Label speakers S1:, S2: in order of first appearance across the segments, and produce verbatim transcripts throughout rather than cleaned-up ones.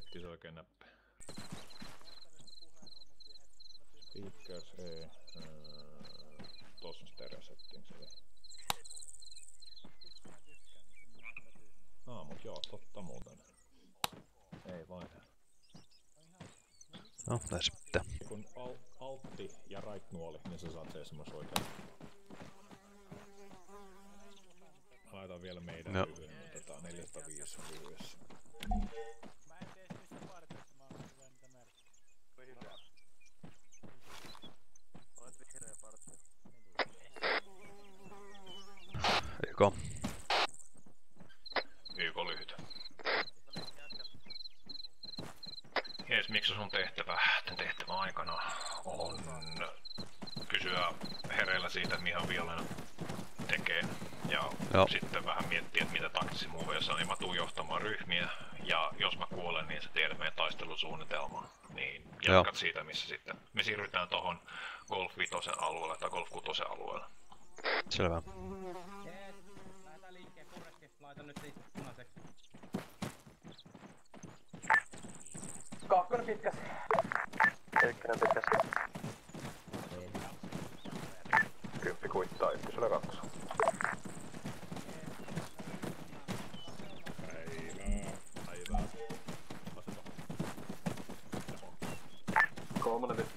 S1: Miettii se oikein näppä. Speakers ei. Tossa stereo settings eli. No mut joo, totta muuten. Ei vain.
S2: No, näin pitää.
S1: Kun al altti ja right nuoli, niin sä saat seisomas oikein. Laitan vielä meidän no. lyhyen, niin otetaan neljäsataaviisi lyhyessä.
S3: Mä en tee mistä partiossa, mä oon hyvä niitä merkkejä.
S4: Vihreä. Olet vihreä partio.
S2: YK.
S1: YK lyhyt. Jees, miksi sun tehtävä, tämän tehtävän aikana on kysyä hereillä siitä, mihin Violainen tekee. Ja Joo. sitten vähän miettiä, että mitä taktisia muuveja on, niin mä tuun johtamaan ryhmiä. Ja jos mä kuolen, niin sä tiedät meidän taistelusuunnitelmaa. Niin jatkat Joo. siitä, missä sitten me siirrytään tohon Golf Vitosen alueelle tai Golf Kutosen alueelle.
S2: Selvä.
S5: Jees, lähetään liikkeen kurreski, laitan nyt siitä punaiseksi.
S4: Kakkonen pitkäs. Ykkönen pitkäs.
S1: Kymppi kuittaa ykkösellä kakkosa. Päivää. Päivää.
S4: Kolmonen pitkäs.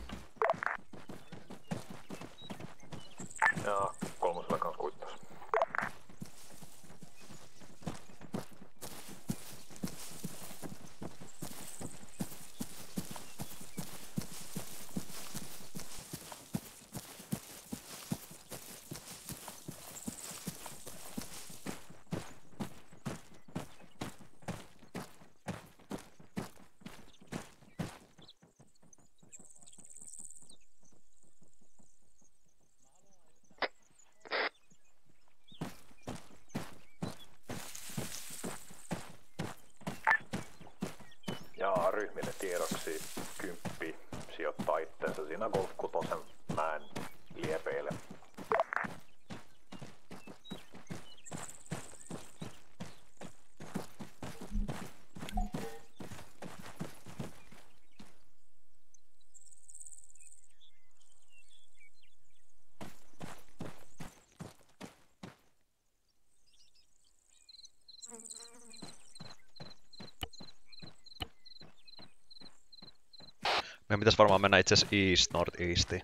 S1: Ja kolmosella kans kuittas. Ja ryhmille tiedoksi kymppi sijoittaa itteensä siinä Golf Kutosen mäen liepeille.
S2: Meidän pitäis varmaan mennä itse asiassa east, north eastiin.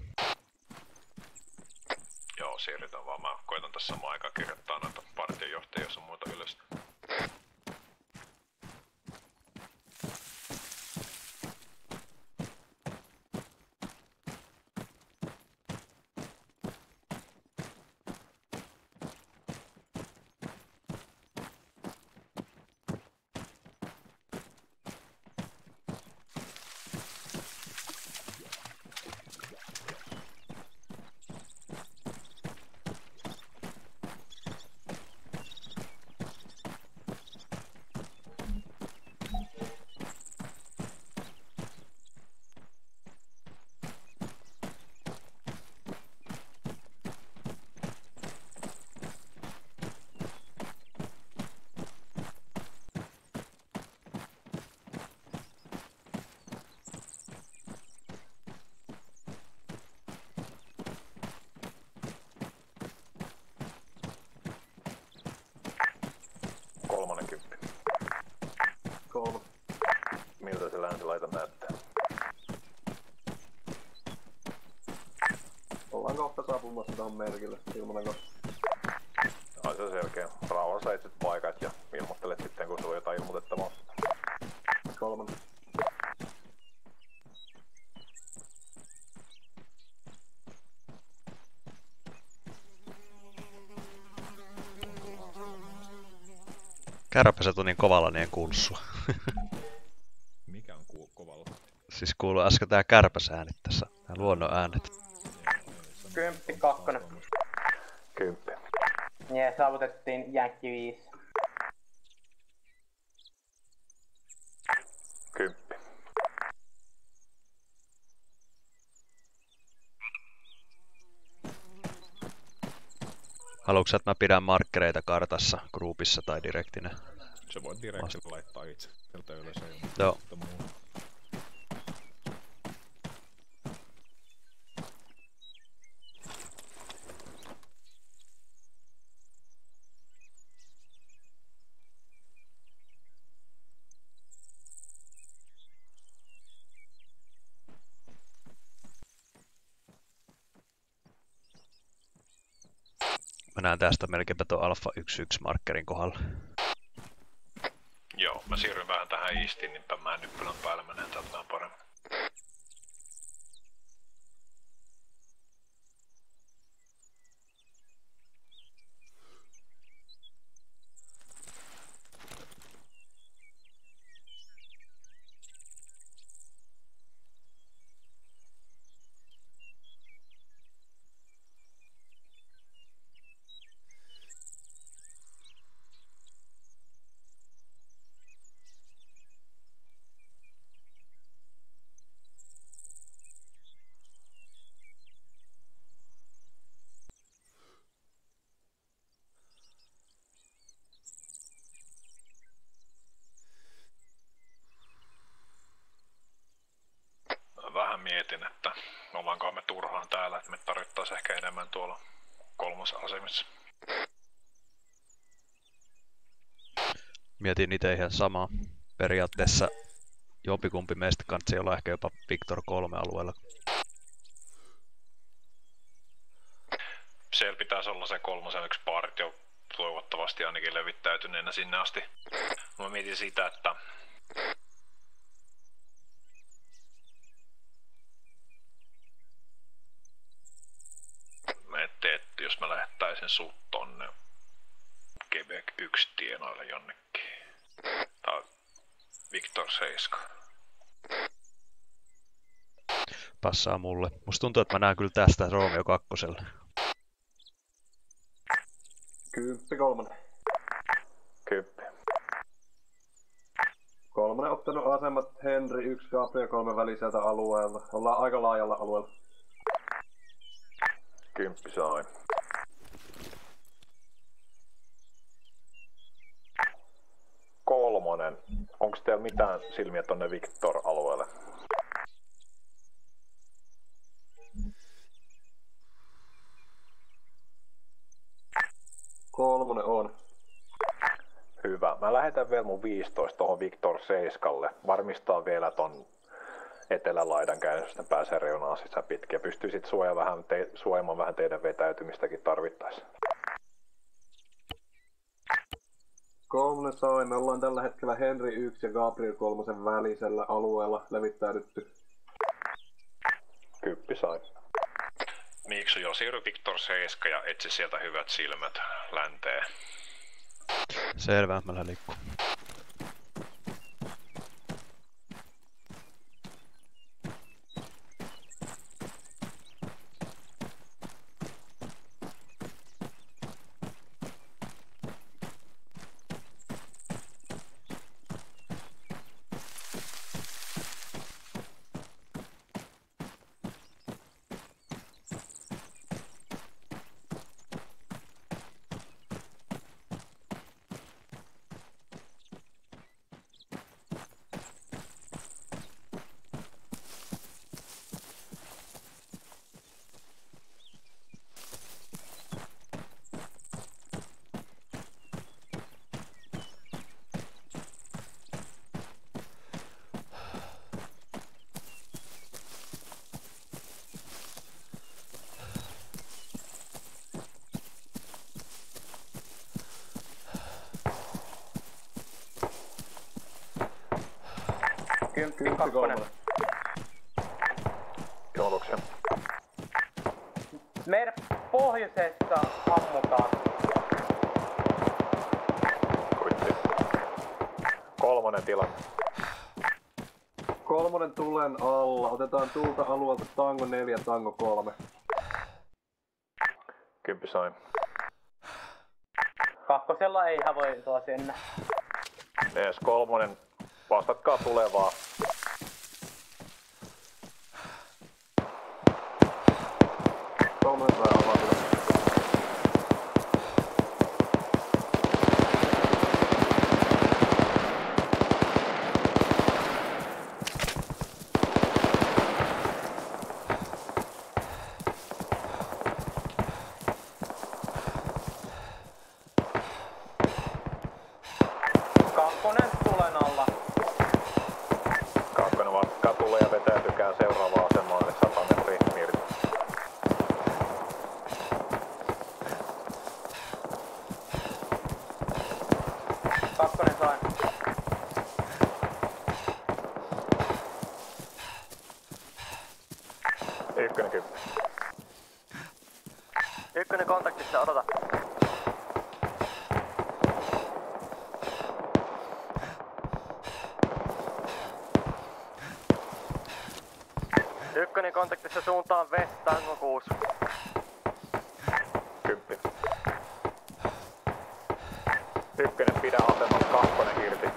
S1: Joo, siirrytään vaan. Mä koitan tässä samaan aikaan kirjoittaa noita partiojohtajia, jos on muita ylös. Kolmonen kymppi.
S4: Kolme.
S1: Miltä se länsilaita näyttää?
S4: Ollaan kohta saapumassa tuohon merkille. Ilmanen kohta.
S1: Ai se on selkeä. Rauhassa etsit paikat ja ilmoittelet sitten, kun sulla on jotain ilmoitettavaa.
S4: Kolmonen.
S2: Kärpäset on niin kovalla, niin en kuulu sua.
S1: Mikä on ku kovalla?
S2: Siis kuuluu äsken tää kärpäsäänet tässä, tää luonnon äänet.
S5: Kymppi, kakkonen.
S1: Kymppi.
S5: Jee, saavutettiin Jänkki viisi.
S1: Kymppi.
S2: Haluatko sä, että mä pidän markkereita kartassa, groupissa tai direktinä?
S1: Se voi direkti laittaa itse sieltä ylös.
S2: Joo. Mä näen tästä melkeinpä tuon alfa yksi yksi markkerin kohdalla.
S1: Joo, mä siirryn vähän tähän eastiin, niin mä en nyppylän päällä menee täältä vähän paremmin. Vähän mietin, että ollaanko me turhaan täällä, että me tarvittaisiin ehkä enemmän tuolla kolmosasemissa.
S2: Mietin itse ihan samaa. Periaatteessa jompikumpi meistä kansi olla ehkä jopa Victor kolme alueella.
S1: Siellä pitäisi olla se kolmosen yksi partio toivottavasti ainakin levittäytyneenä sinne asti. Mä mietin sitä, että mä teet, jos mä lähettäisin sut tonne Quebec yksi tienoille jonnekin. Tai Victor seitsemän.
S2: Passaa mulle. Musta tuntuu, että mä näen kyllä tästä Romeo kakkoselle.
S4: Kymppi kolmonen.
S1: Kymppi.
S4: Kolmonen ottanut asemat Henry yksi, Gabriel kolme väliseltä alueelta. Ollaan aika laajalla alueella.
S1: Kymppi sain. Kolmonen. Onko teillä mitään silmiä tonne Victor-alueelle?
S4: Kolmonen on.
S1: Hyvä. Mä lähetän vielä mun viisitoista tohon Victor seitsemälle. Varmistaa vielä ton etelälaidan käynnöstä pääsee reunaan sisään pitkin ja pystyy sit suojaamaan vähän, te- suojaamaan vähän teidän vetäytymistäkin tarvittaessa.
S4: Kolmonen sai. Me ollaan tällä hetkellä Henry yksi ja Gabriel kolmosen välisellä alueella levittäydytty.
S1: Kymppi sai. Miksu, joo, siirry Victor seitsemän ja etsi sieltä hyvät silmät länteen.
S2: Selvä, mä lähden liikkuu.
S4: Kymppi kakkonen.
S1: Jouluksia.
S5: Meidän pohjoisessa ammutaan.
S1: Kuitti. Kolmonen tilanne.
S4: Kolmonen tulen alla. Otetaan tuulta alueelta tango neljä, tango kolme.
S1: Kymppi sai.
S5: Kakkosella ei havoitua sinne.
S1: E S kolme, vastatkaa tulevaa.
S4: Kolmonen vähän avaa.
S6: Ykkönen kymppi.
S7: Ykkönen kontaktissa, odota. Ykkönen kontaktissa suuntaan West, Tango kuusi.
S6: Kymppi. Ykkönen pidä asemalla, kakkonen irti.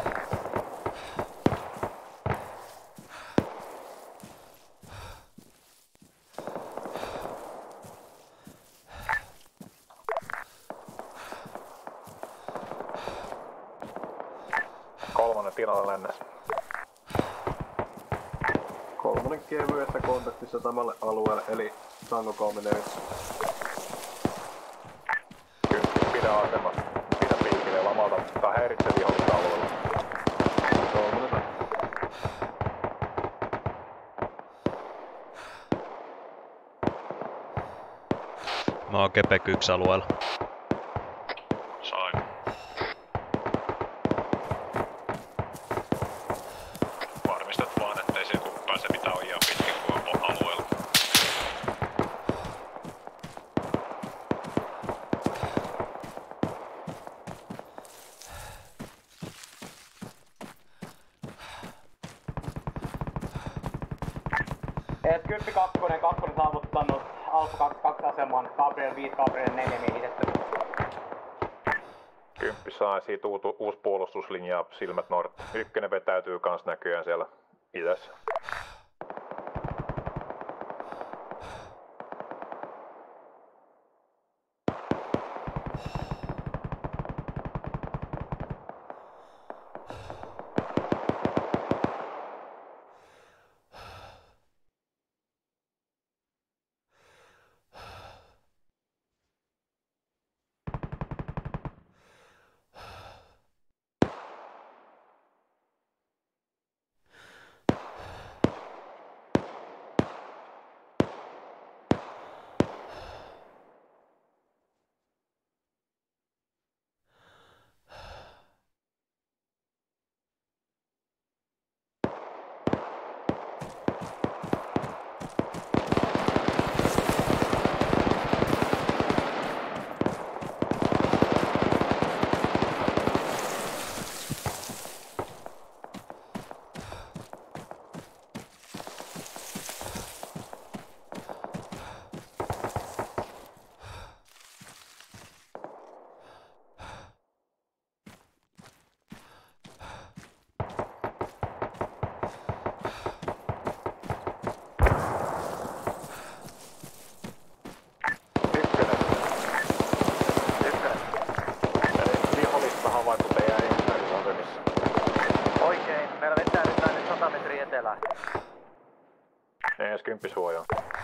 S6: Kolmonen tilalle lännessä.
S4: Kolmonen kevyessä kontaktissa samalle alueelle, eli Tango kolme neljä.
S6: Kymppi, pidä asemassa. Pidä piikille lamalta. Tää häiritsee vihollista alueella.
S4: Kolmonen saa.
S2: Mä oon Kepek yksi alueella.
S1: Sain. Varmistat vaan, ettei se tuu pääse mitään ojaa pitkin, kun on alueella.
S5: Et kymppi kakkonen, kakkonen saavuttanut Alfa kaksi kaksi aseman, Gabriel viisi, Gabriel neljä miehitetty.
S6: Kymppi saa siitä uutu, uusi puolustuslinja, silmät nord. Ykkönen vetäytyy kans näköjään siellä idässä. Ees kymppi suojaa.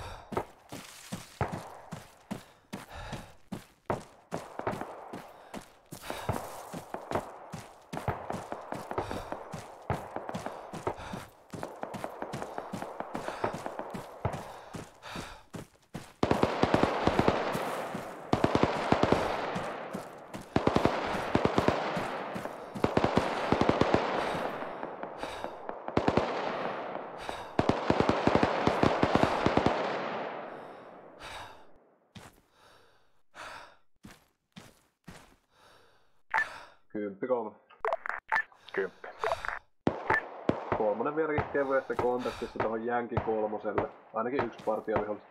S4: Kymppi kolme.
S6: Kymppi.
S4: Kolmonen vieläkin kevyessä kontaktissa tohon Jänki kolmoselle. Ainakin yksi partio vihollista.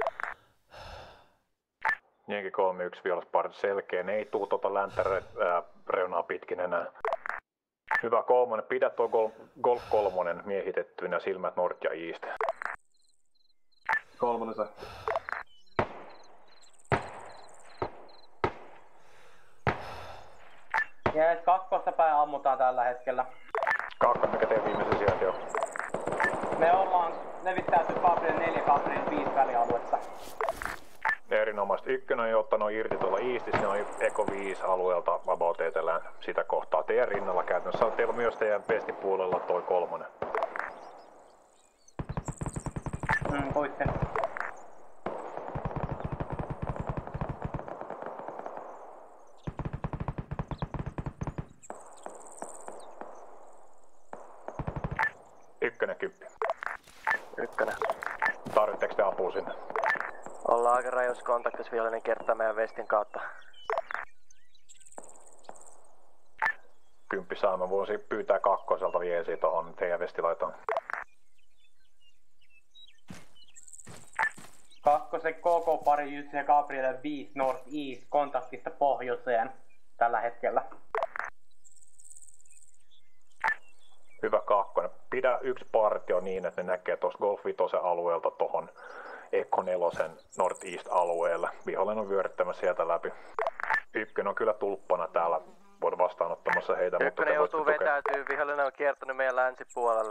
S6: Jänki kolme yksi vihollisparti selkeä. Ne ei tuu tota länttä äh, reunaa pitkin enää. Hyvä kolmonen. Pidä tuo gol Golf kolmonen miehitettyinä silmät nord ja east.
S4: Kolmonen saa.
S5: Jees, kakkosta päin ammutaan tällä hetkellä.
S6: Kakkonen, mikä teidän viimeisen sijainti on?
S5: Me ollaan levittäyty Gabriel neljä, Gabriel viisi välialuetta.
S6: Erinomaisesti. Ykkönen on jo ottanut irti tuolla eastissä, ne on Eko viisi alueelta about etelään sitä kohtaa. Teidän rinnalla käytännössä. Teillä on myös teidän pestipuolella toi kolmonen.
S5: Mm, kuitten.
S6: Ykkönen kymppi.
S7: Ykkönen.
S6: Tarvitteeko te apua sinne?
S7: Ollaan aika rajoissa kontaktissa, vihollinen kertaa meidän vestin kautta.
S6: Kymppi saa, mä voisin pyytää kakkoselta viesiä tohon teidän vestilaitoon.
S5: Kakkosen K K-pari Jussi ja Gabriel viisi North East kontaktista pohjoiseen tällä hetkellä.
S6: Hyvä kakkonen. Pidä yksi partio niin, että ne näkee tuossa Golf Vitosen alueelta tohon Echo nelosen North East alueelle. Vihollinen on vyöryttämässä sieltä läpi. Ykkönen on kyllä tulppana täällä. Voin vastaanottamassa heitä,
S7: mutta te joutuu vetäytyy, vihollinen on kiertänyt meidän länsipuolelle.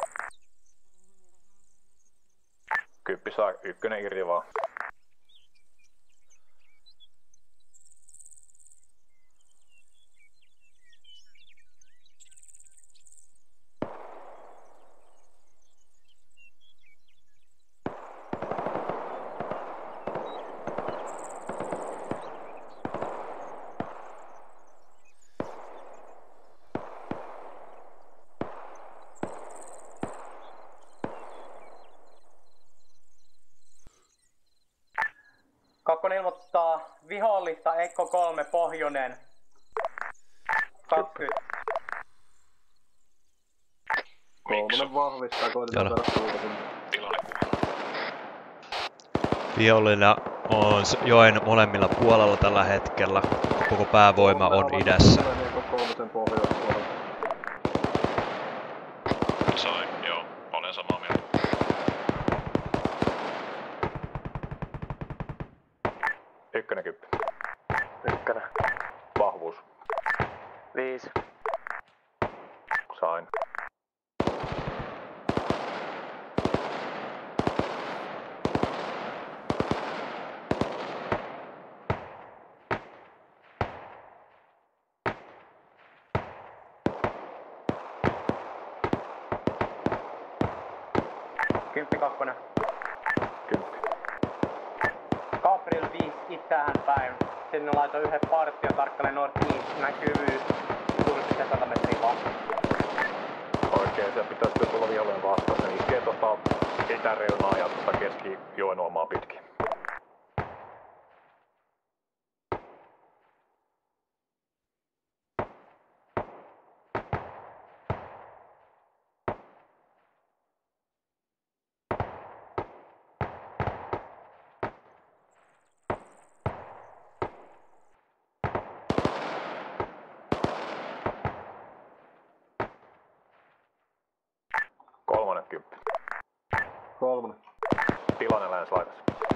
S6: Kymppi saa, ykkönen irti vaan.
S5: Kakkonen ilmoittaa vihollista Echo kolme pohjoinen. kaksikymmentä.
S4: Kolmonen vahvistaa, koitetaan saada suunnitelma.
S2: Vihollinen on joen molemmilla puolella tällä hetkellä. Koko päävoima on idässä.
S4: Kolmosen pohjoispuolella.
S1: Sain, joo. Olen samaa mieltä.
S6: Ykkönen kymppi.
S7: Ykkönen.
S6: Vahvuus.
S7: Viisi.
S6: Sain.
S5: Kymppi kakkonen.
S6: Kymppi.
S5: Gabriel viisi itään päin. Sinne laitoin yhden partion tarkkaille North East. Näkyvyys suurin piirtein sata metriä vaan.
S6: Oikein, siellä pitäisi tulla vihollinen vastaan. Se iskee tuosta itäreunaa ja tuosta keski-joen omaa pitkin. Kolmonen kymppi.
S4: Kolmonen.
S6: Tilanne länslaitas.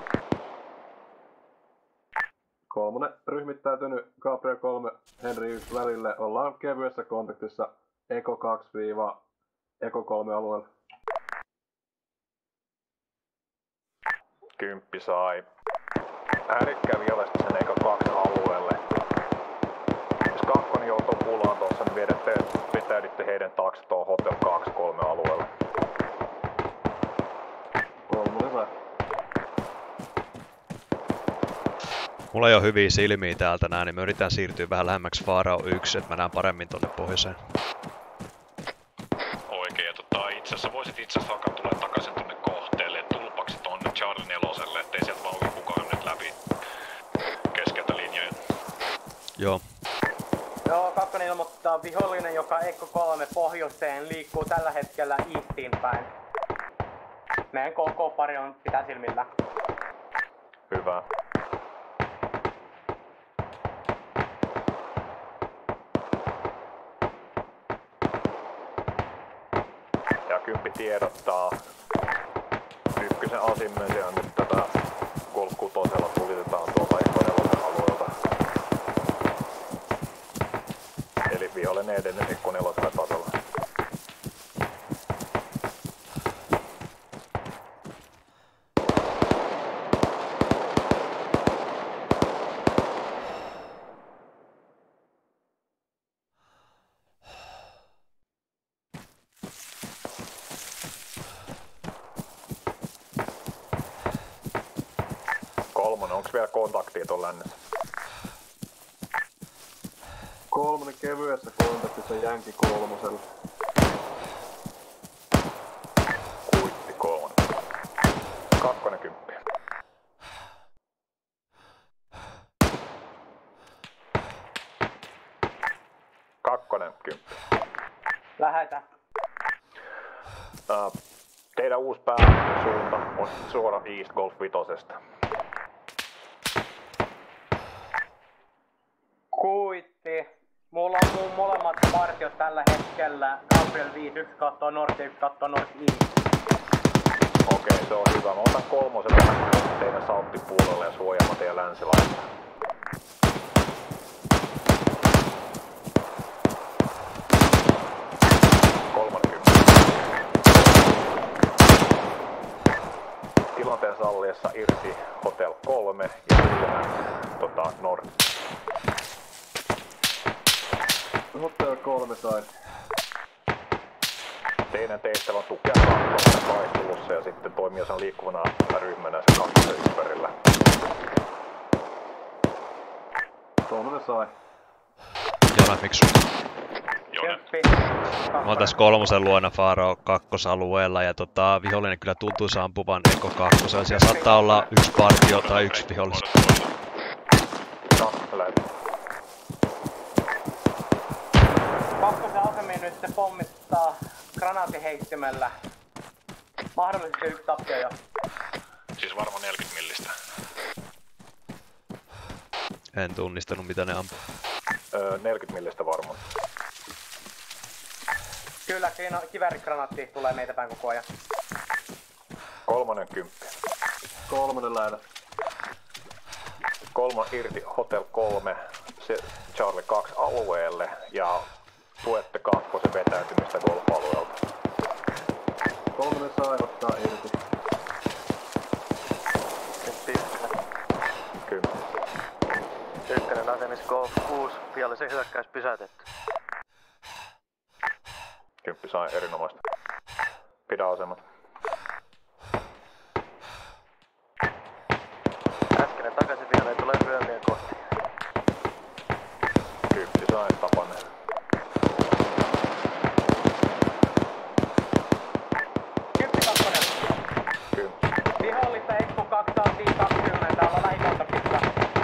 S4: Kolmonen ryhmittäytynyt Gabriel kolme Henry yksi välille. Ollaan kevyessä kontaktissa Echo kaksi-Echo kolme alueella.
S6: Kymppi sai. Häirikkää vihollista sen Echo kaksi alueelle. Jos kakkonen joutuu pulaan tuossa, niin viedätte, vetäydytte heidän taakse tuohon Hotel kaksi kolme alueelle.
S4: Kolmonen vai?
S2: Mulla ei ole hyviä silmiä täältä näin, niin me yritän siirtyä vähän lähemmäksi Faarao yksi, että mä näen paremmin tonne pohjoiseen.
S1: Oikein, ja tota, itse asiassa voisit itse asiassa alkaa tulla takaisin tonne kohteelle, tulpaksi tonne Charlie neloselle, ettei sieltä vaan oikein kukaan nyt läpi keskeltä linjojen.
S2: Joo.
S5: Joo, kakkonen ilmoittaa vihollinen, joka Echo kolme pohjoiseen liikkuu tällä hetkellä Eastiin päin. Meidän K K-pari on pitää silmillä.
S6: Hyvä. Ja kymppi tiedottaa. Ykkösen asimmesia nyt tätä Golf kutosella tulitetaan tuolta Echo nelosen alueelta. Eli vihollinen edelleen Echo nelosella tasolla. Kolmonen, onks vielä kontaktia tuon lännessä?
S4: Kolmonen kevyessä kontaktissa Jänki kolmosella.
S6: Kuitti kolmonen. Uh, teidän uusi pääsuunta on suora East Golf vitosesta.
S5: Kuitti. Mulla on mun molemmat partiot tällä hetkellä. Gabriel viisi, yksi kattoo North ja yksi kattoo North East.
S6: Okei, se on hyvä. Mä otan kolmosen teidän sauttipuolelle ja suojaamaan teidän länsilaista. Tilanteen salliessa irti Hotel kolme ja sitten tota, Nord.
S4: Hotel kolme sai.
S6: Teidän tehtävä on tukea kakkosta taistelussa ja sitten toimia sen liikkuvana ryhmänä sen kakkosen ympärillä.
S4: Kolmonen sai.
S2: Jona, miksu?
S1: Jone.
S2: Mä oon tässä kolmosen luona Faro kakkosalueella ja tota, vihollinen kyllä tuntuu ampuvan Eko kakkosella. Siellä saattaa olla yksi partio tai yksi vihollis.
S5: Kakkosen asemiin nyt se pommittaa granaatiheittimellä. Mahdollisesti yksi tappio jo.
S1: Siis varmaan neljäkymmentä millistä.
S2: En tunnistanut mitä ne ampuu.
S6: Öö, neljäkymmentä millistä varmaan.
S5: Kyllä, kiväärigranaatti tulee meitä päin koko ajan.
S6: Kolmonen kymppi.
S4: Kolmonen lähdö.
S6: Kolmon irti Hotel kolme, se Charlie kaksi alueelle ja tuette kakkosen vetäytymistä golf-alueelta.
S4: Kolmonen sai ottaa irti.
S6: Kymppi.
S7: Ykkönen asemis Golf kuusi, vihollisen hyökkäys pysäytetty.
S6: Kymppi sai erinomaista. Pidä asemat.
S7: Äskeinen takaisin vihollinen tulee ryömien kohti.
S6: Kymppi sai tapanen.
S5: Kymppi kakkonen.
S6: Kymppi.
S5: Vihollista Ekku kaksi viisi kaksikymmentä, ollaan lähikontaktissa.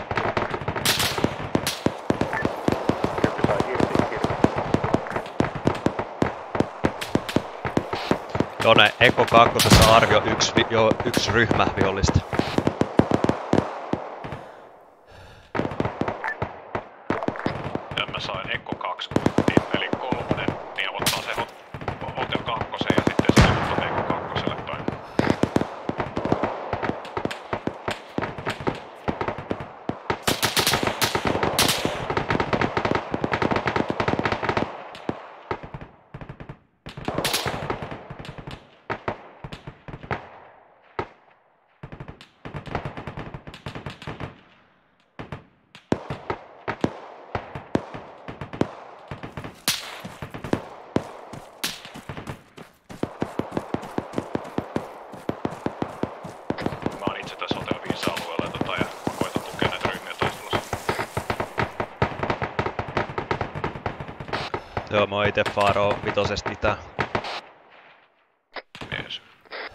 S6: Kymppi sai irti, irti.
S2: Jone, Eko kakkosessa arvio yksi, vi- jo, yksi ryhmä vihollista.
S1: Ja mä sain Ekko kaksi kuittiin, eli kolmonen, niin ottaa se hot- Hotel kakkosen ja sitten se ottaa Ekko kakkoselle päin. Mä oon itse tässä Hotel viisi alueella ja, tota, ja mä koitan tukea näitä ryhmiä taistelussa.
S2: Joo, mä oon ite Faro vitosesta itään.
S1: Mies.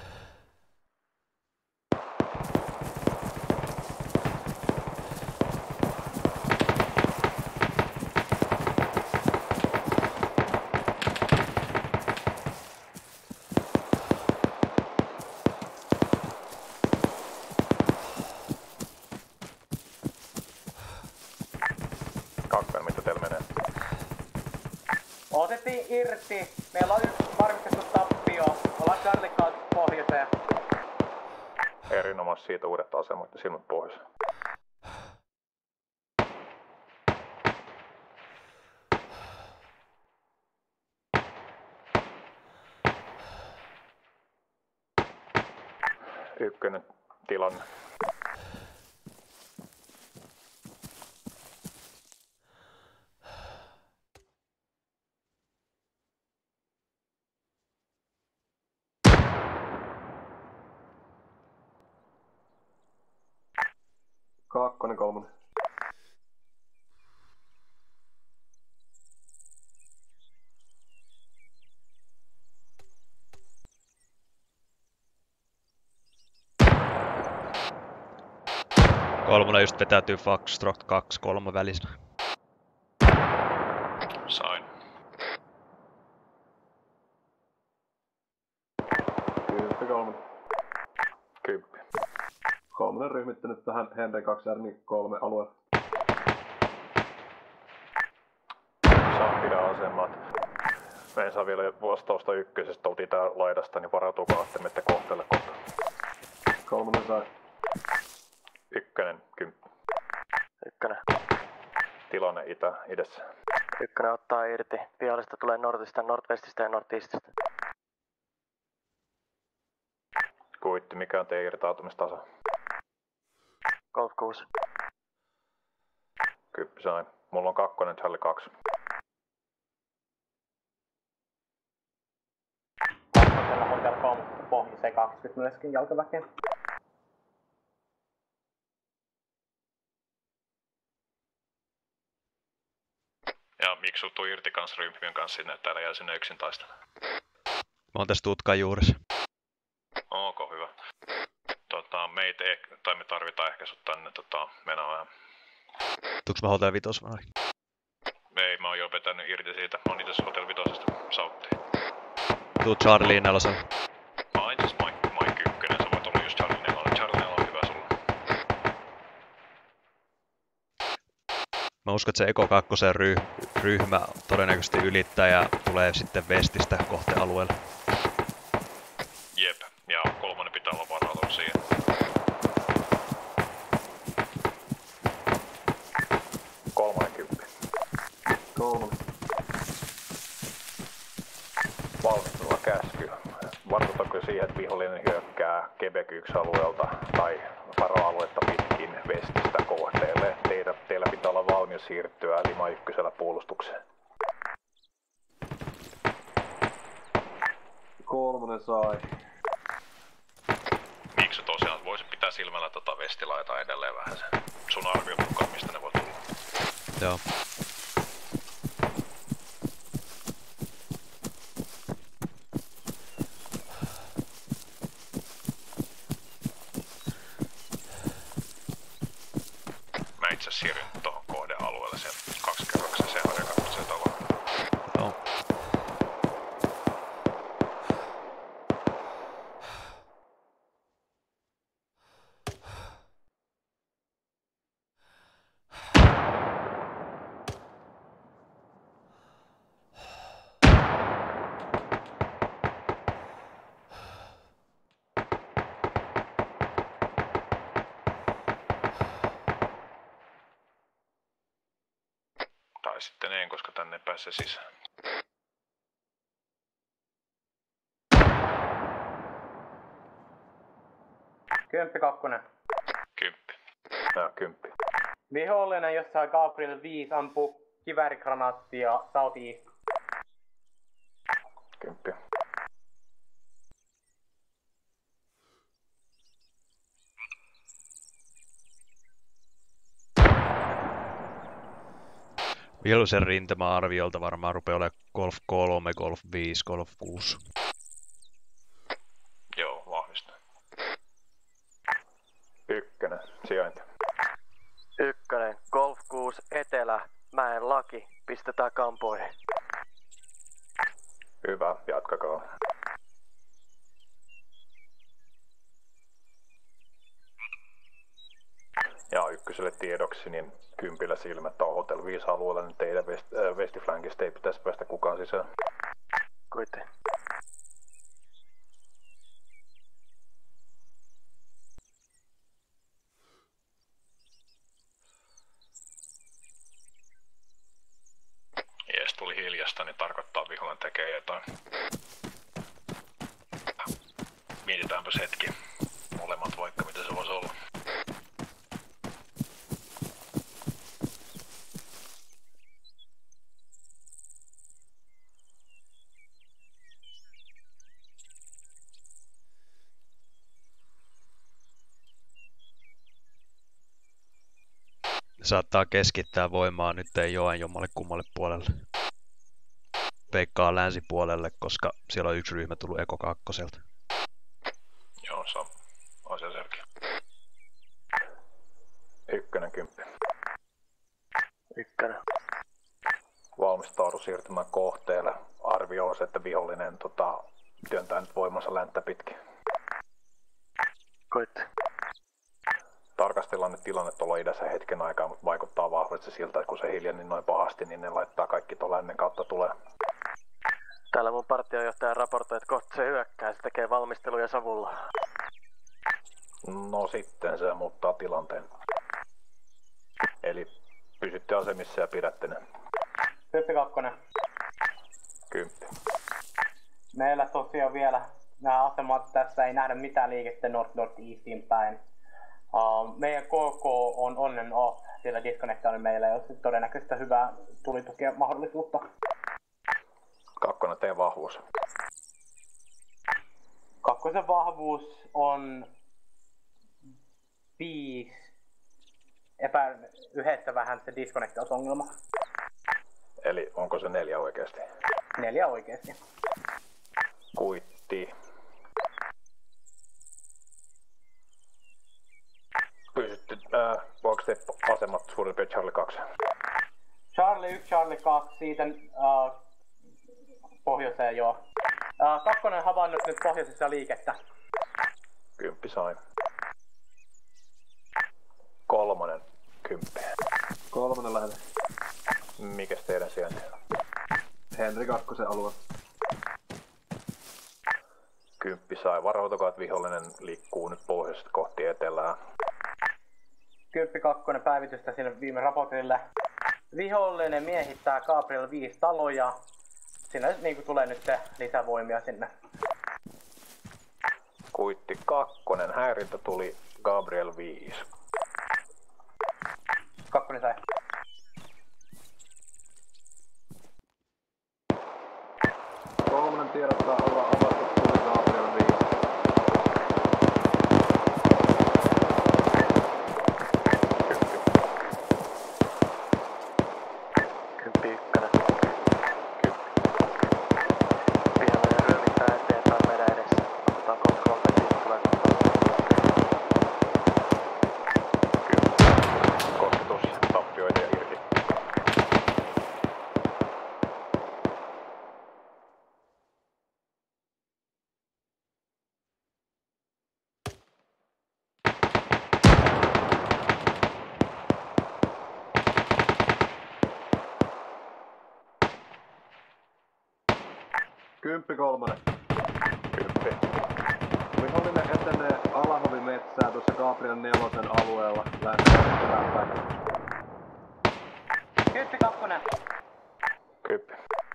S6: Kakkonen, mitä teillä menee?
S5: Otettiin irti. Meillä on yksi varmistettu tappio. Ollaan Charlie kaksi pohjoiseen.
S6: Erinomaisesti siitä uudet asemat ja silmät pois. Ykkönen tilanne.
S4: Kakkonen, kolmonen.
S2: Kolmonen just vetäytyy Foxtrot kaksi kolme välisenä.
S1: Sain.
S4: kolmonen.
S6: Kymppi.
S4: Kolmonen ryhmittynyt tähän Henry kaksi R kolme alueelle.
S6: Saa pidä asemat. Mä en saa vielä vastausta ykkösestä, otin tää laidasta, niin varautukaa, että menette kohteelle kohta.
S4: Kolmonen sai.
S6: Ykkönen, kymppi.
S7: Ykkönen.
S6: Tilanne itä, idässä.
S7: Ykkönen ottaa irti. Vihollista tulee nordista, nordwestistä ja northeastista.
S6: Kuitti, mikä on teidän irtautumistaso?
S7: Golf kuusi.
S6: Kymppi sain. Mulla on kakkonen, Charlie kaksi.
S5: Kakkosella Hotel kolme pohjoiseen kaksikymmentä myöskin jalkaväkeen.
S1: Ja Miksu tuu irti kans ryhmien kanssa sinne, että täällä jää sinne yksin taistella.
S2: Mä oon tässä tutkan juuressa.
S1: Ok, hyvä. Tota, meitä ei, tai me tarvitaan ehkä sut tänne tota, mennä vähän.
S2: Tuuks mä Hotel Vitos vai?
S1: Ei, mä oon jo vetänyt irti siitä. Mä oon itse Hotel Vitosesta sauttiin.
S2: Tuu Charlie nelosen.
S1: Mä oon itse Mike, Mike ykkönen, sä voit olla just Charlie nelonen. Charlie nelonen on hyvä sulla.
S2: Mä uskon, että se Eko kakkosen ryh- ryhmä todennäköisesti ylittää ja tulee sitten Westistä kohtealueelle.
S1: Jep, ja kolmonen pitää olla varautunut siihen.
S6: Kolmonen, kymppi.
S4: Kolmonen.
S6: Valmistelua käsky. Varautuuko siihen, että vihollinen hyökkää Quebec yksi alueelta tai varoaluetta pitkin Westistä kohteelle? Teillä, teillä pitää olla valmius siirtyä Lima ykkösellä puolustukseen.
S4: Kolmonen sai.
S1: Miksi tosiaan voisi pitää silmällä tota Westilaitaa edelleen vähän sen sun arvion mukaan, mistä ne voi tulla?
S2: Joo.
S1: Mä itse siirryn tohon kohdealueelle sen kaksi kerroksen sen harjakakkosen talon.
S2: Joo.
S1: Tai sitten en, koska tänne ei pääse sisään.
S5: Kymppi kakkonen.
S1: Kymppi.
S6: Nää, kymppi.
S5: Vihollinen jossain Gabriel viisi ampuu kiväärigranattia Southeast.
S6: Kymppi.
S2: Vihollisen rintama-arviolta varmaan rupeaa olemaan Golf kolme, Golf viisi, Golf kuusi.
S1: Joo, vahvistan.
S6: Ykkönen, sijainti.
S7: Ykkönen. Golf kuusi. Etelä. Mäen laki. Pistetään kampoihin.
S6: Hyvä, jatkakaa. Ja ykköselle tiedoksi, niin kympillä silmät on Hotel viisi alueella, niin teidän west, äh, Westiflankista ei pitäisi päästä kukaan sisään.
S7: Kuitti.
S1: Jees, tuli hiljasta, niin tarkoittaa vihollinen tekee jotain. Mietitäänpäs hetki. Molemmat vaikka mitä se voisi olla.
S2: Saattaa keskittää voimaa nyt ei joen jommalle kummalle puolelle. Peikkaa länsipuolelle, koska siellä on yksi ryhmä tullut Eko kakkoselta.
S1: Joo, se on asia selkeä.
S6: Ykkönen, kymppi.
S7: Ykkönen.
S6: Valmistaudu siirtymään kohteelle. Arvio on se, että vihollinen tota, työntää nyt voimansa länttä pitkin.
S7: Koitti.
S6: Tarkastellaan nyt tilanne tuolla idässä hetken aikaa, mutta vaikuttaa vahvasti siltä, että kun se hiljeni noin pahasti, niin ne laittaa kaikki tuon lännen kautta tulee.
S7: Täällä mun partiojohtaja raportoi, että kohta se hyökkää, se tekee valmisteluja savulla.
S6: No sitten se muuttaa tilanteen. Eli pysytte asemissa ja pidätte ne.
S5: Kymppi kakkonen.
S6: Kymppi.
S5: Meillä tosiaan vielä nämä asemat tässä ei nähdä mitään liikettä North Northeastiin päin. Uh, meidän K K on on and off, sillä disconnecta on meillä, jos todennäköistä hyvää tulitukea mahdollisuutta.
S6: Kakkonen, teen vahvuus.
S5: Kakkosen vahvuus on viisi. Epä yhdessä vähän se disconnectaus-ongelma.
S6: Eli onko se neljä oikeasti?
S5: Neljä oikeasti.
S6: Kuitti. Pysytty, äh, voiko te asemat suurin piirtein Charlie kaksi?
S5: Charlie yksi, Charlie kaksi, siitä uh, pohjoiseen joo. Uh, kakkonen havainnut nyt pohjoisessa liikettä.
S6: Kymppi sai. Kolmonen, kymppi.
S4: Kolmonen lähellä.
S6: Mikäs teidän sijainti?
S4: Henri kakkosen alue.
S6: Kymppi sai. Varautukaa, että vihollinen liikkuu nyt pohjoisesta kohti etelää.
S5: Kymppi kakkonen päivitystä sinne viime raportille. Vihollinen miehittää Gabriel viisi taloja. Siinä niinku tulee nyt se lisävoimia sinne.
S6: Kuitti kakkonen. Häirintä tuli Gabriel viisi.
S5: Kakkonen sai.
S4: Kolmonen tiedottaa olla avastus tuli Gabriel viisi.
S7: Kymppi ykkönen. Vihollinen ryömittää eteenpäin meidän edessä. Ottaa kontrolli, siitä tulee
S6: Kosketus, tappioita ja irti.
S4: Kymppi kolmonen.
S6: Kymppi.
S4: Vihollinen etenee Alahovi metsää tuossa Gabriel nelosen alueella. Lähtee päin.
S5: Kymppi kakkonen.
S6: Kymppi.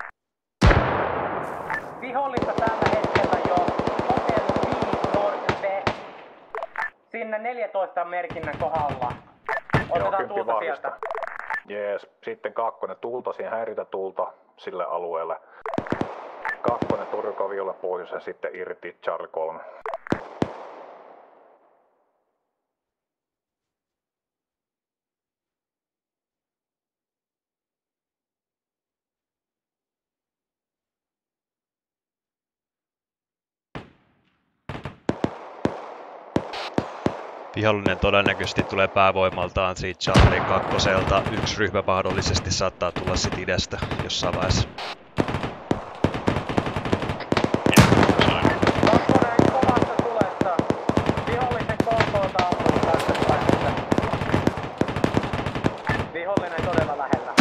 S5: Vihollista tällä hetkellä jo Hotel viisi North West. Sinne neljätoista merkinnän kohdalla. Otetaan
S6: kymppi
S5: tuulta
S6: vahvista.
S5: sieltä.
S6: Jees. Sitten kakkonen tulta, siihen häiritä tulta sille alueelle. Kakkonen torjukaa viholle pohjoiseen, sitten irti Charlie kolme.
S2: Vihollinen todennäköisesti tulee päävoimaltaan siitä Charlie kakkoselta. Yksi ryhmä mahdollisesti saattaa tulla sit idästä jossain vaiheessa.
S5: Kakkonen kovassa tulessa. Vihollisen K K:ta on tässä paikassa. Vihollinen todella lähellä.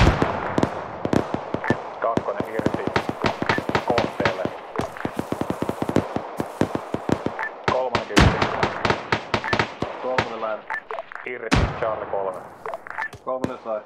S6: Kakkonen irti kohteelle. Kolmonen kymppi.
S4: Kolmonen lähellä.
S6: Irti Charlie kolme.
S4: Kolmonen sai.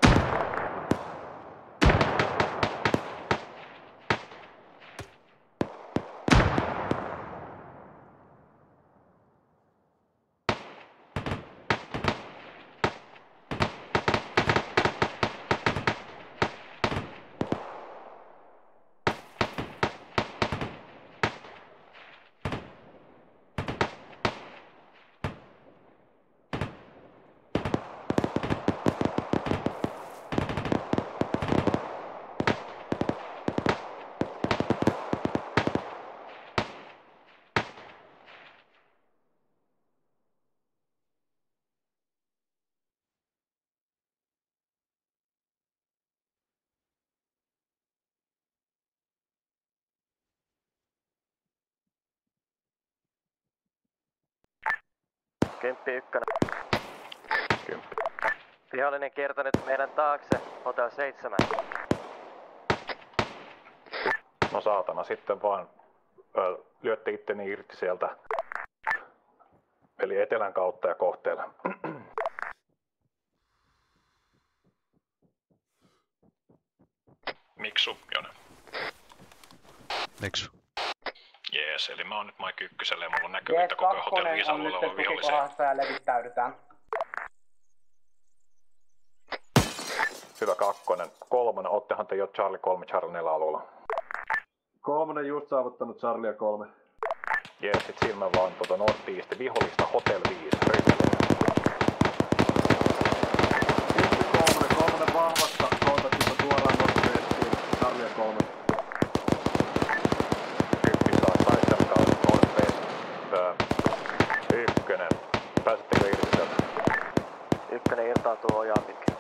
S7: Kymppi ykkönen.
S6: Kymppi.
S7: Vihollinen kiertänyt meidän taakse, Hotel seitsemän.
S6: No saatana, sitten vaan ö, lyötte itteni irti sieltä. Eli etelän kautta ja kohteelle.
S1: Miksu, Jone.
S2: Miksu?
S1: Jees, eli mä oon nyt Mike ykköselle ja mulla on näkyvyyttä
S5: Jees,
S1: koko Hotel
S5: kakkonen
S1: viisi
S5: on nyt
S1: alueella on viholliseen.
S5: tukikohdassa ja levittäydytään.
S6: Hyvä kakkonen. Kolmonen, oottehan te jo Charlie kolme, Charlie neljä alueella.
S4: Kolmonen just saavuttanut Charlie kolme.
S6: Jees, sit silmä vaan tuota Northeast, vihollista Hotel viisi, ryhmälle.
S4: Kymppi kolmonen, kolmonen vahvasta kontaktista suoraan Northeastiin, Charlie kolme.
S6: Kymppi saa Saisen kautta Northeast. Ykkönen. Pääsettekö irti sieltä?
S7: Ykkönen irtautuu ojaa pitkin.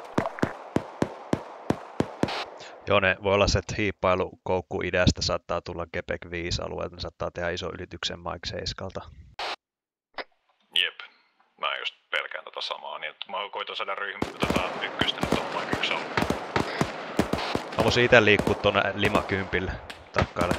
S2: Jone, voi olla se, että hiippailukoukku idästä saattaa tulla Quebec viisi alueelta, ne saattaa tehdä iso ylityksen Mike seiskalta.
S1: Jep. Mä just pelkään tota samaa, niin mä koitan saada ryhmä tota ykköstä nyt on Mike yksi alueella.
S2: Mä voisin ite liikkua tonne Lima kympille takkaille.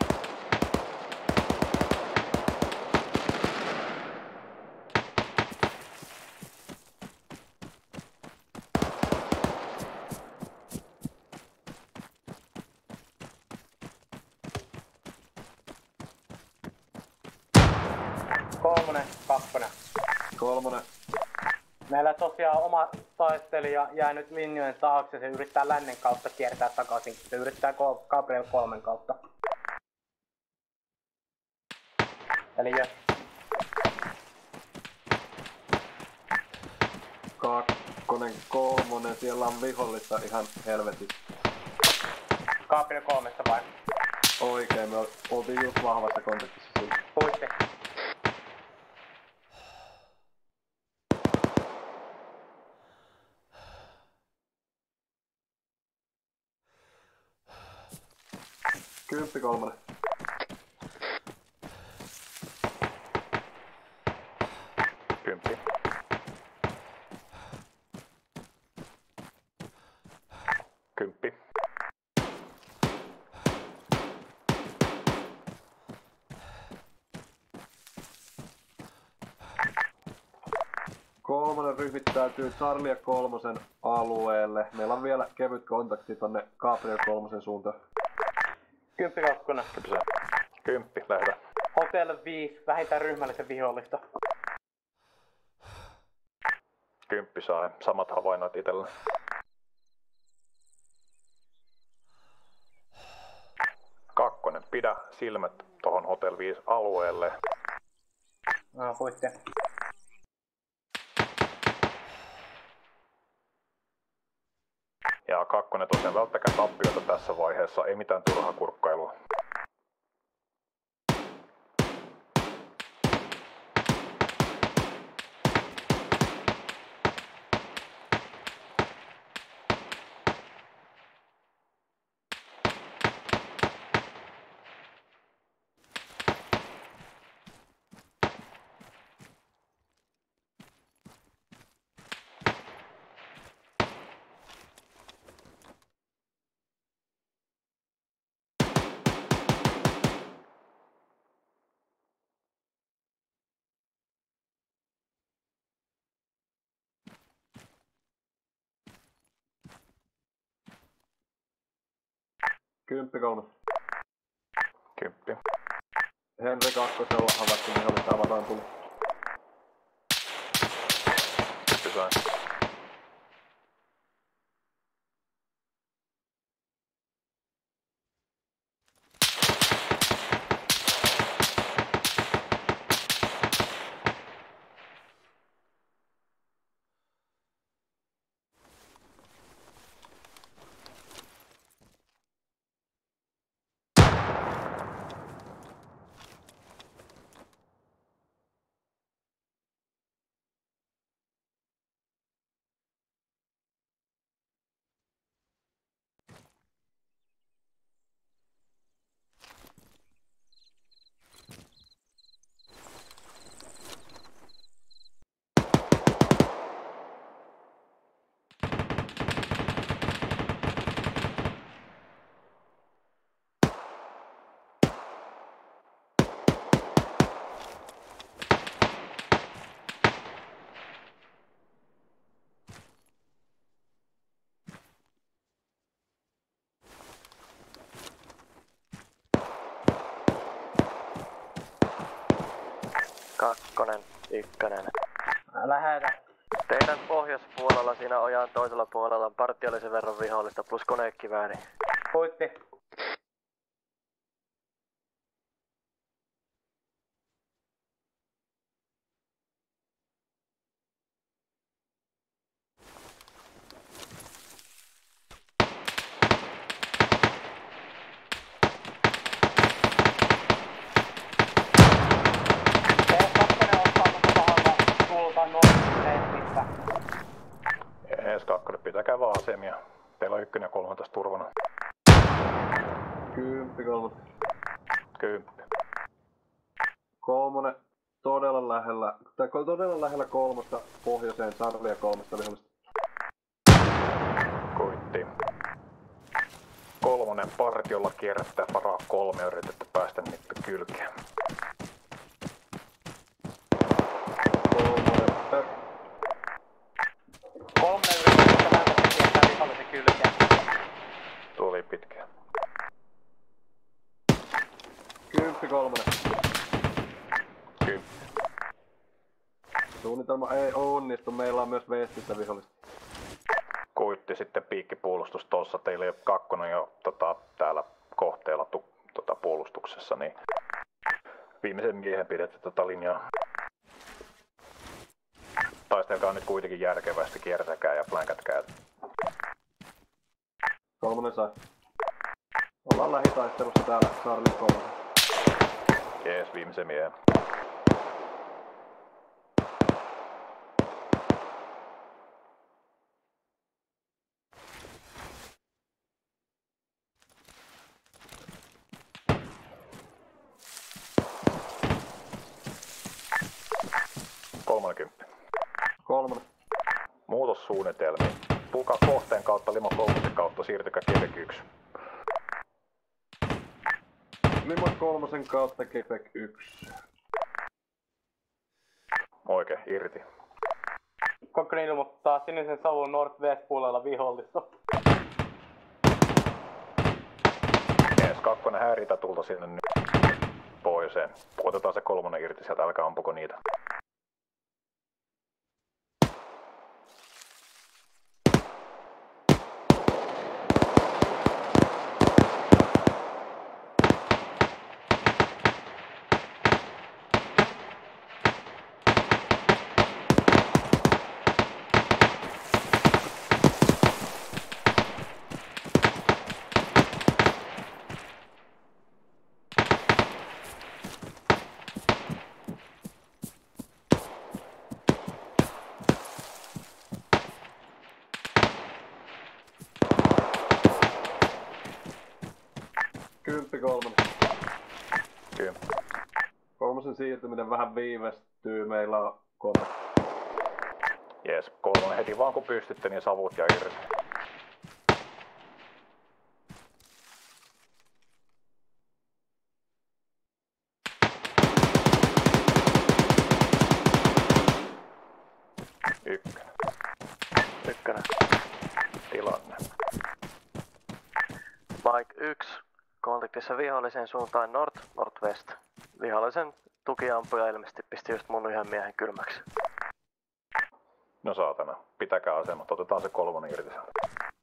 S5: Kolmonen, kakkonen.
S4: Kolmonen.
S5: Meillä tosiaan oma taistelija jää nyt linjojen taakse, se yrittää lännen kautta kiertää takaisin. Se yrittää Gabriel kolmen kautta. Eli jos
S4: Kakkonen, kolmonen, siellä on vihollista ihan helvetissä.
S5: Gabriel kolmesta vai?
S4: Oikein, me oltiin just vahvassa kontaktissa siinä.
S5: Puitte.
S4: Kymppi kolmonen.
S6: Kymppi. Kymppi.
S4: Kolmonen ryhmittäytyy Charlie kolmosen alueelle. Meillä on vielä kevyt kontakti tonne Gabriel kolmosen suuntaan.
S5: Kymppi kakkonen.
S6: Kymppi. Kymppi, lähdä.
S5: Hotel viisi, vähintään ryhmällisen vihollista.
S6: Kymppi saa samat havainnot itsellä. Kakkonen, pidä silmät tohon Hotel viisi alueelle.
S5: No, puitte.
S6: Ja kakkonen tosiaan välttäkää tappioita tässä vaiheessa, ei mitään turhaa kurkkailua.
S4: Kymppi kolme.
S6: Kymppi.
S4: Henri kakkosella havaittu vihollista avataan tuli.
S6: Kymppi sai.
S7: Kakkonen, ykkönen.
S5: Lähetä.
S7: Teidän pohjoispuolella siinä ojan toisella puolella on partiollisen verran vihollista plus konekivääri.
S5: Puitti.
S6: Ees kakkonen, pitäkää vaan asemia. Teillä on ykkönen ja kolme tässä turvana.
S4: Kymppi kolmonen.
S6: Kymppi.
S4: Kolmonen todella lähellä, tai todella lähellä kolmosta pohjoiseen Sarlia kolmesta vihollista.
S6: Kuitti. Kolmonen partiolla kierrättää varaa kolme, yritätte päästä niitä kylkeen.
S4: Kolmonen, äh.
S5: Kolmonen yrittää lähteä kiertää vihollisen kylkeen.
S6: Tuli pitkään.
S4: Kymppi kolmonen.
S6: Kymppi.
S4: Suunnitelma ei onnistu, meillä on myös vestissä vihollista.
S6: Kuitti sitten piikkipuolustus tossa, teillä ei ole kakkonen jo tota, täällä kohteella tu, tota, puolustuksessa, niin viimeisen miehen pidätte tota linjaa. Taistelkaa nyt kuitenkin järkevästi, kiertäkää ja flänkätkää.
S4: Kolmonen sai. Ollaan lähitaistelussa täällä Sarlia kolmonen.
S6: Jees, viimeisen miehen. kolmekymmentä.
S4: Kolmonen.
S6: Muutossuunnitelmia. Puukaa kohteen kautta, Lima kolmosen kautta, siirtykää Quebec yksi.
S4: Lima kolmosen kautta Quebec yksi.
S6: Oikein, irti.
S5: Kakkonen ilmoittaa sinisen savun Northwest puolella vihollista.
S6: Jees, kakkonen häiritä tulta sinne nyt pohjoiseen. Otetaan se kolmonen irti sieltä, älkää ampuko niitä.
S4: Kymppi kolmonen.
S6: Kymppi.
S4: Kolmosen siirtyminen vähän viivästyy, meillä on kolme.
S6: Jees, kolmonen heti vaan kun pystytte, niin savut ja irti. Ykkönen.
S7: Ykkönen.
S6: Tilanne.
S7: Mike yksi. Kontaktissa vihollisen suuntaan North, Northwest. Vihollisen tukiampuja ilmeisesti pisti just mun yhden miehen kylmäksi.
S6: No saatana, pitäkää asemat, otetaan se kolmonen irti sieltä.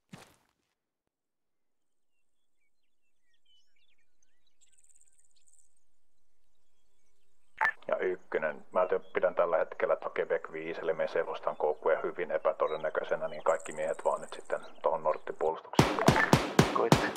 S6: Ja ykkönen, mä pidän tällä hetkellä Quebec viisi, eli me selostan koukkuja hyvin epätodennäköisenä, niin kaikki miehet vaan nyt sitten tuohon norttipuolustukseen.
S7: Kuitti.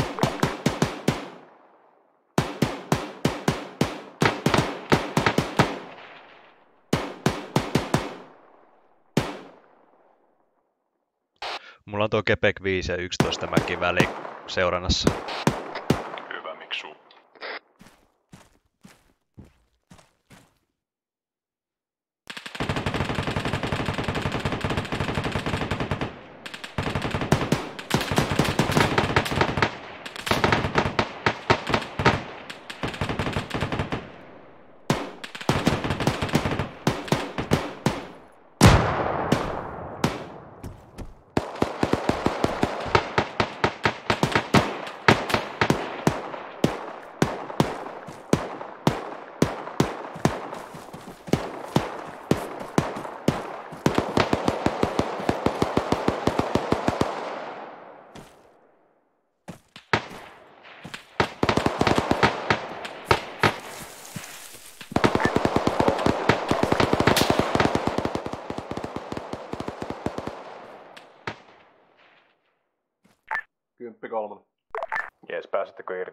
S2: Mulla on tuo Quebec viisi ja yksitoista mäki väli seurannassa.
S6: Hyvä, Miksu.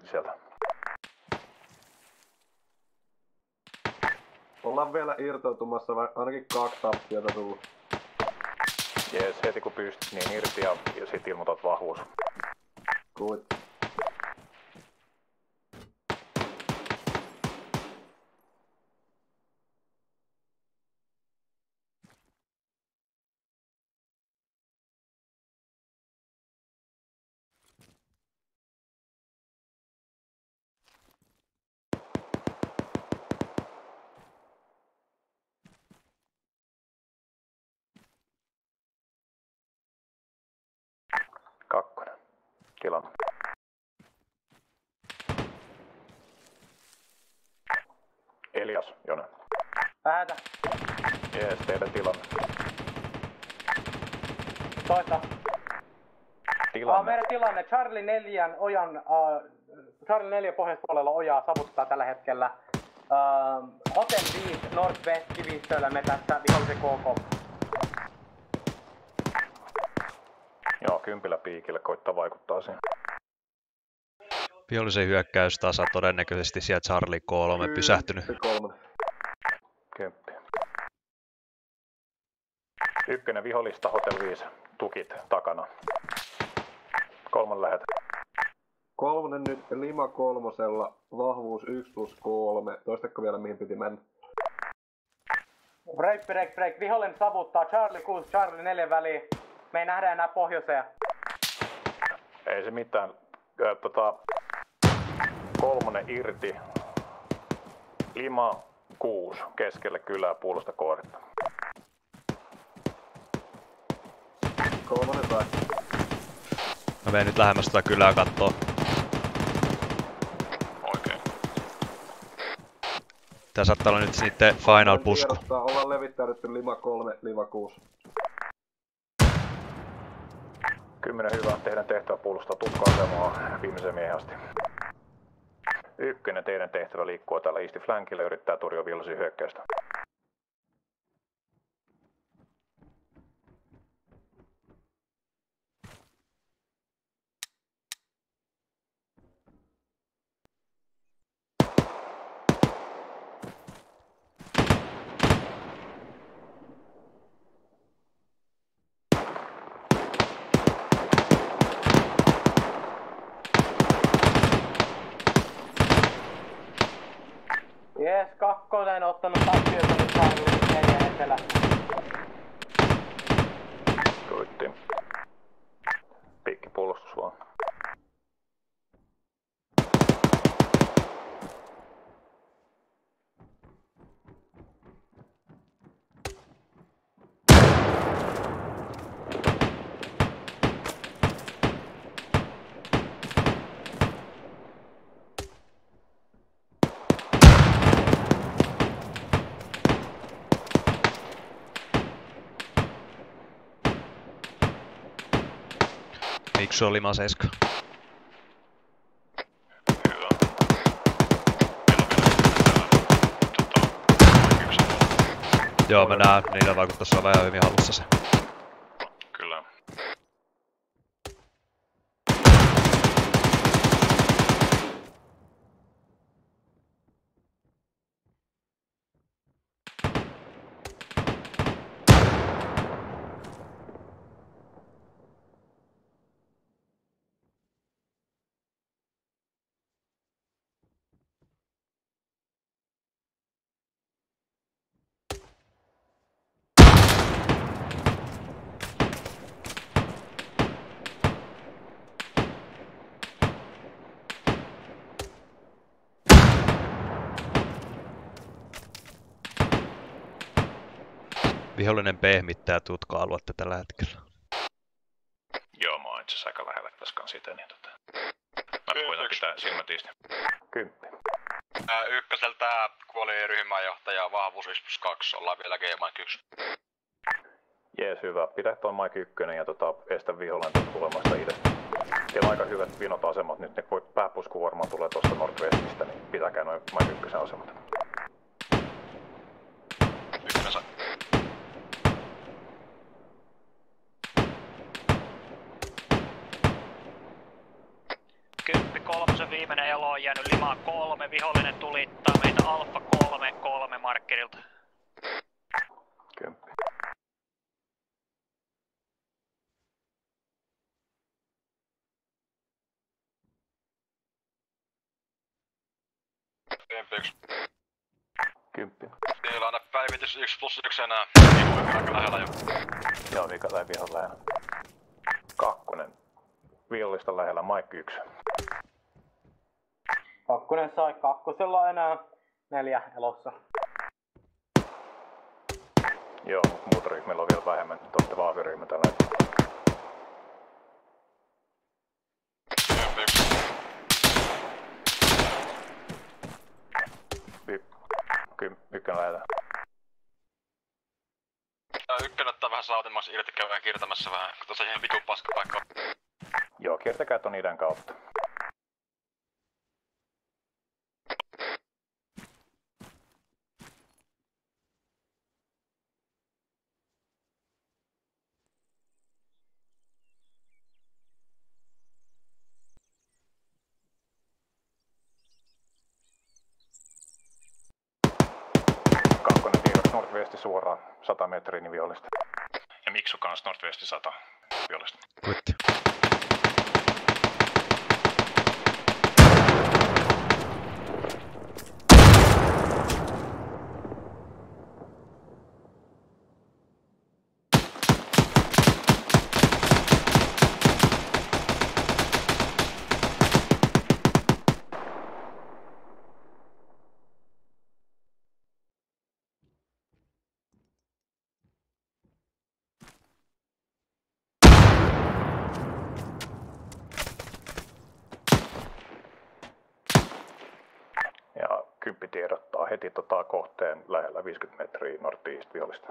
S6: sieltä.
S4: Ollaan vielä irtautumassa, vai ainakin kaksi tappiota tullut.
S6: Jees, heti kun pystyt, niin irti ja, ja sit ilmoitat vahvuus.
S4: Kuit.
S6: Kakkonen. Tilanne. Elias, Jone.
S5: Päätä.
S6: Jees, teidän tilanne.
S5: Toista.
S6: Tilanne.
S5: Uh, meidän tilanne. Charlie neljän ojan, uh, Charlie neljä pohjoispuolella ojaa savuttaa tällä hetkellä. Uh, Hotel viisi Northwest Kivistöllä metässä vihollisen K K.
S6: Joo, kympillä piikillä koittaa vaikuttaa siihen.
S2: Vihollisen hyökkäystasa todennäköisesti siellä Charlie kolme pysähtynyt.
S4: Kolmonen.
S6: Kymppi. Ykkönen vihollista, Hotel viisi. Tukit takana. Kolman lähetä.
S4: Kolmonen nyt Lima kolmosella, vahvuus yksi plus kolme. Toistakko vielä mihin piti mennä?
S5: Break, break, break. Vihollinen savuttaa Charlie kuusi, Charlie neljä väliin. Me ei nähdä enää pohjoiseen.
S6: Ei se mitään. Ö, tota, kolmonen irti. Lima kuusi keskelle kylää puolusta kohdetta.
S4: Kolmonen tai.
S2: Mä menen nyt lähemmäs tota kylää kattoo.
S1: Oikein.
S2: Tää saattaa olla nyt niitten final pusku.
S4: Tiedostaa, ollaan levittäydytty Lima kolme, Lima kuusi.
S6: Kymmenen hyvää, teidän tehtävä puolustaa tutka-asemaa viimeiseen miehen asti. Ykkönen, teidän tehtävä liikkuu täällä Eastin flankilla ja yrittää torjua vihollisia hyökkäystä.
S5: Jees, kakkonen ottanut tappioita nyt Charlie neljä etelä.
S6: Kuitti. Pikki puolustus vaan.
S2: Miksu on Lima seitsemän.
S1: Hyvä. Meillä on vielä yksi alue.
S2: Joo, mä näen, niillä vaikuttais olla vähän hyvin hallussa se.
S1: Kyllä.
S2: Vihollinen pehmittää tutka-aluetta tällä hetkellä.
S1: Joo, mä oon itse asiassa aika lähellä tässä kanssa itse, niin tota... Mä koitan pitää silmät isti.
S6: Kymppi.
S8: Ää, ykköseltä kuoli ryhmänjohtaja, vahvuus yksi plus kaksi, ollaan vielä G-Mike yksi.
S6: Jees, hyvä. Pidä tuon Mike ykkönen ja tota, estä vihollinen tulemasta idästä. Teillä on aika hyvät vinot asemat nyt, ne voi pääpusku varmaan tulee tuosta Northwestistä, niin pitäkää noin Mike ykkösen asemat.
S8: Ykkönen sa...
S9: Kymppi kolmosen viimeinen elo
S3: jäänyt limaa kolme, vihollinen tulittaa meitä alfa kolme, kolme markkerilta.
S6: Kymppi.
S8: Kymppi yksi.
S6: Kymppi.
S8: Niillä on aina päivitys yksi plus yksi enää. Aika lähellä jo.
S6: Joo, vika tai vihon lähellä. Kakkonen. Vihollista lähellä, Mike yksi.
S5: Kakkonen sai kakkosella enää neljä elossa.
S6: Joo, mutta muuta ryhmillä on vielä vähemmän. Te olette vahviryhmä tällä hetkellä.
S8: Kymppi yksi.
S6: Y- ky- ykkönen lähellä.
S8: Tää ykkönen ottaa vähän sautemmaksi irti, käydään kiertämässä vähän, kun tuossa ihan vitun paska paikka.
S6: Joo, kiertäkää ton idän kautta. Kakkonen tiedoksi Northwesti suoraan, sata metriä niin vihollista.
S1: Ja Miksu kans Northwesti sata vihollista.
S2: Kuitti.
S6: Ja kymppi tiedottaa heti tota kohteen lähellä viisikymmentä metriä northeast vihollista.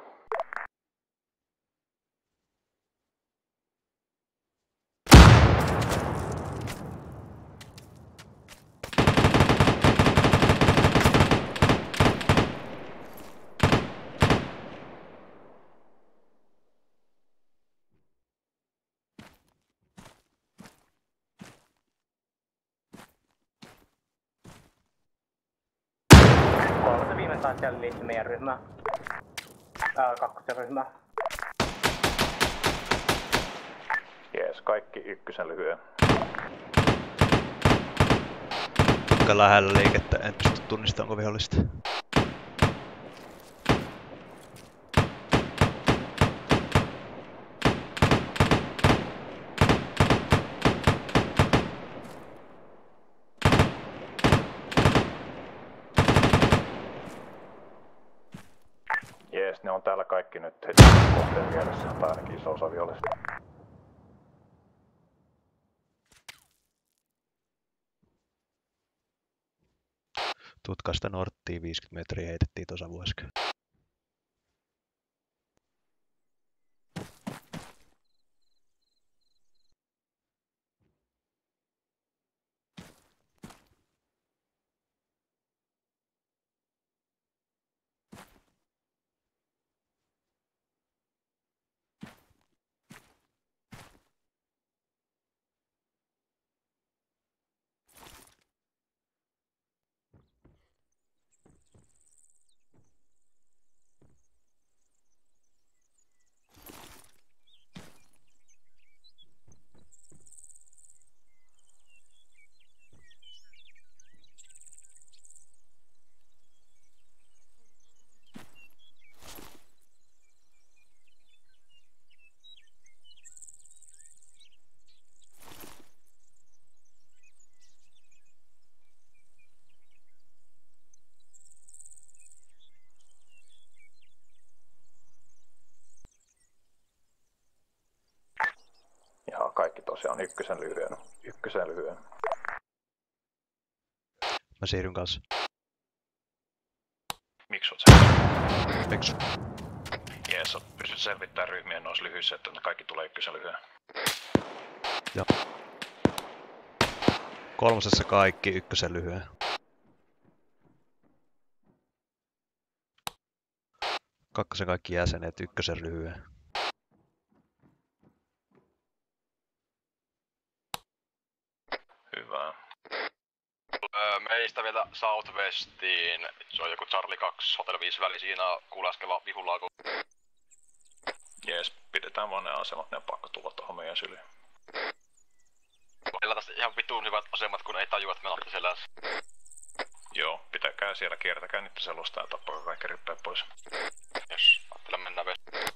S5: Kolme viime taas siellä liittyy meidän ryhmään. Ää, kakkosen ryhmään.
S6: Jees, kaikki ykkösen lyhyen.
S2: Tutka lähellä liikettä, en pysty tunnistamaan, onko vihollista.
S6: Jees, ne on täällä kaikki nyt heti kohteen vieressä, tai ainakin iso osa vihollista.
S2: Tutkasta Norttiin viisikymmentä metriä heitettiin tuossa vuosika.
S6: Ja kaikki tosiaan ykkösen lyhyen. Ykkösen lyhyen.
S2: Mä siirryn kanssa.
S1: Miksu oot se?
S2: Miksu.
S1: Jees, pystyt selvittämään ryhmien noissa lyhyissä, että ne kaikki tulee ykkösen lyhyen.
S2: Joo. Kolmosessa kaikki, ykkösen lyhyen. Kakkosen kaikki jäsenet, ykkösen lyhyen.
S1: Hyvä.
S8: Northwestiin. Se on joku Charlie kaksi, Hotel viisi väli siinä kuuleskella vihulaaku.
S6: Jees, pidetään vaan ne asemat, ne on pakko tulla tuohon meidän syliin.
S8: Meillä tästä ihan vittuun hyvät asemat, kun ei tajua, että me olette selässä.
S6: Joo, pitäkää siellä, kiertäkää niitä selusta ja tappakaa kaikki rippeet pois.
S8: Jos, ajattelen mennään vielä.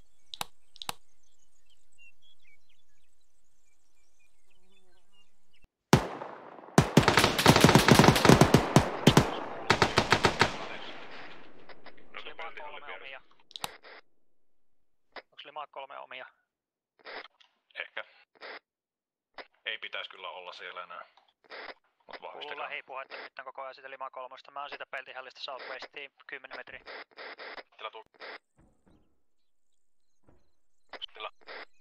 S3: Onks Limaa kolme omia?
S6: Ehkä. Ei pitäisi kyllä olla siellä enää. Mut
S3: Kuuluu
S6: vahvistetaan.
S3: lähipuhetta nyt on koko ajan siitä Limaa kolmosta. Mä oon siitä peltihällistä Southwestiin kymmenen metriä.
S8: Tila tuu. Tila.